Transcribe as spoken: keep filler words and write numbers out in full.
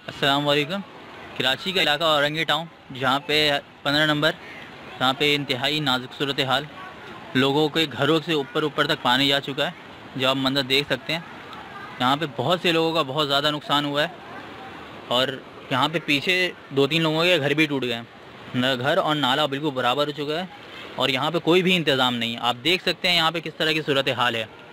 अस्सलाम वालेकुम। कराची का इलाका औरंगी टाउन, जहाँ पे पंद्रह नंबर, जहाँ पे इंतहाई नाजुक सूरत हाल, लोगों के घरों से ऊपर ऊपर तक पानी जा चुका है। जो आप मंजर देख सकते हैं, यहाँ पे बहुत से लोगों का बहुत ज़्यादा नुकसान हुआ है और यहाँ पे पीछे दो तीन लोगों के घर भी टूट गए हैं। न घर और नाला बिल्कुल बराबर हो चुका है और यहाँ पे कोई भी इंतज़ाम नहीं है। आप देख सकते हैं यहाँ पे किस तरह की सूरत हाल है।